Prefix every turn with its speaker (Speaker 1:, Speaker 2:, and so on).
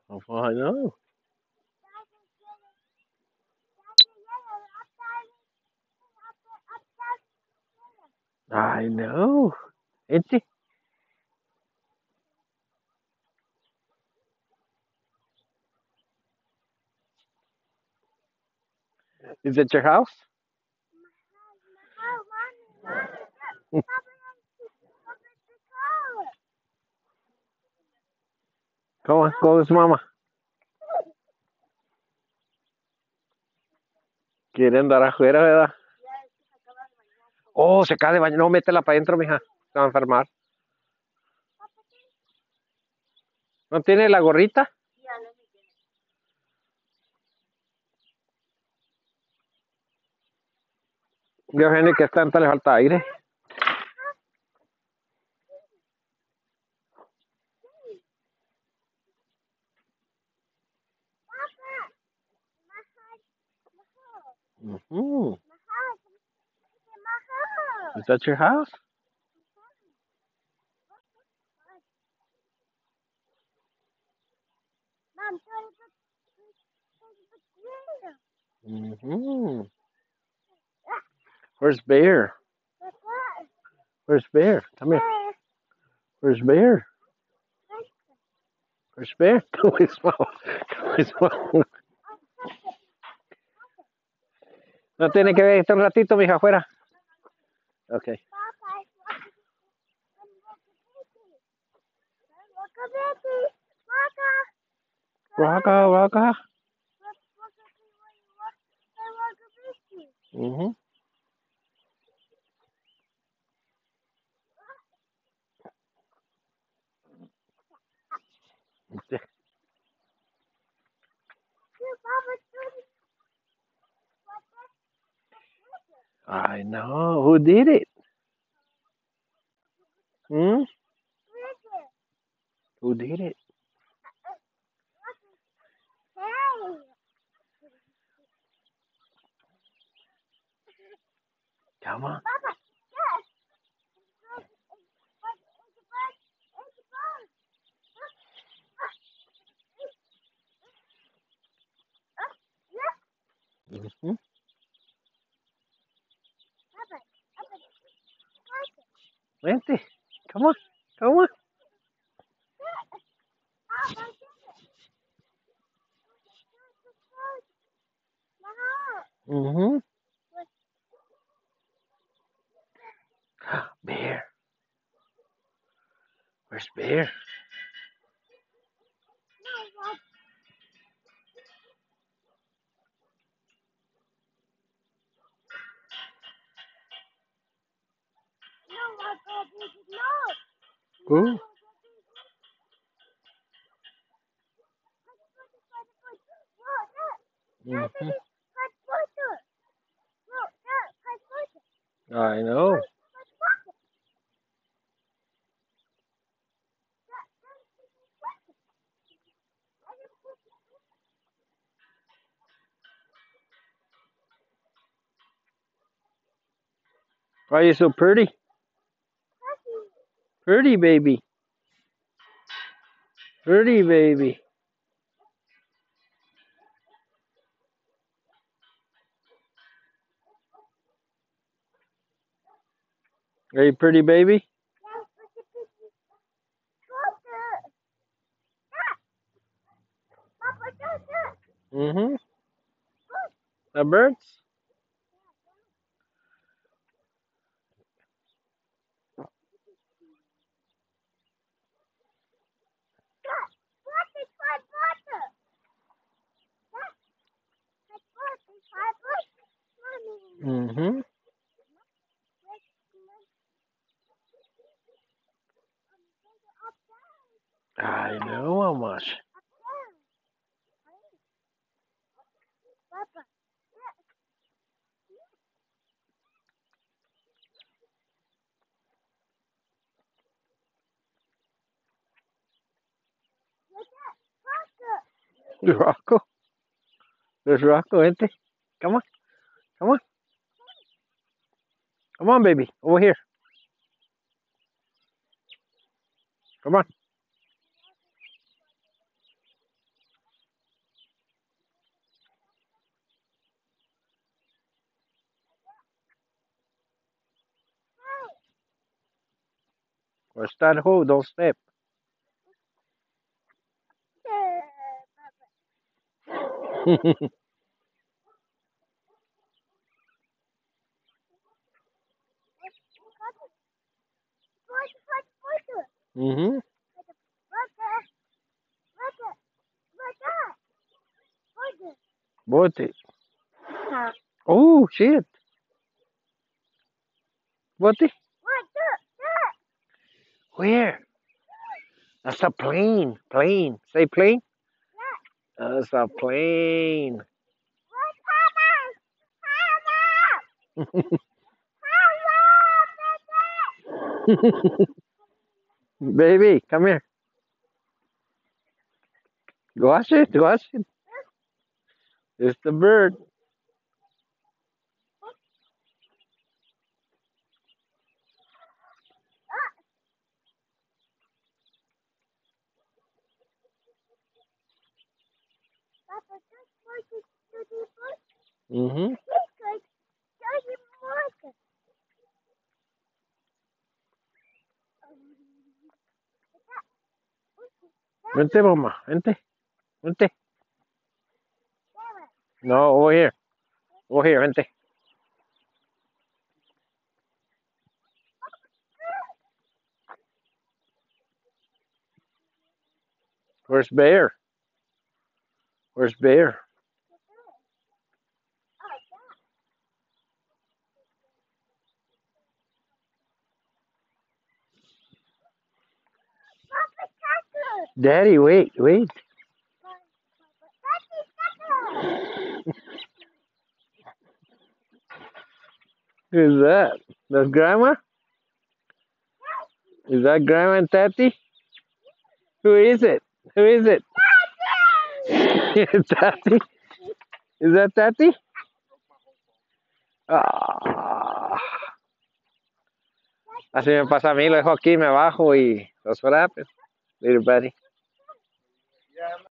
Speaker 1: Oh, I know. I know. Ain't he? Is it your house? Go on, go with mama. Quiere andar afuera, ¿verdad? Oh, se acaba de bañar. No, métela para adentro, mija. Se va a enfermar. ¿No tiene la gorrita? Yo, Jenny, que tanta le falta aire. Mm-hmm. Is that your house? Mm-hmm. Where's Bear? Where's Bear? Come here. Where's Bear? Where's Bear? Come with mom. Come with mom. No tiene que ver, está un ratito, mija, afuera. Okay. Rocka, rocka. Mm-hmm. I know. Who did it? Hmm? Who did it? Come on. Mm-hmm. Vente. Come on. Come on. Mm-hmm. Bear. Where's Bear? Who? Mm-hmm. I know. Why are you so pretty? Pretty baby. Pretty baby. Are you pretty baby? Mm-hmm. The birds? Mm-hmm. I know how much. There's Rocco. There's Rocco, ain't there? Come on. Come on. Come on, baby. Over here. Come on. Or start hold, don't step. Mm-hmm. Bote. Oh, shit. Bote. Where? That's a plane. Plane. Say plane. That's a plane. Baby, come here. Watch it. Watch it. It's the bird. Mm-hmm. Vente, mamá. Vente. Vente. No, over here. Over here. Vente. Where's Bear? Where's Bear? Daddy, wait, wait. Who's that? That's Grandma? Is that Grandma and Tati? Who is it? Who is it? Tati? Is that Tati? Ah. Así me pasa a mí, lo dejo aquí, me bajo y los frappes. Little buddy.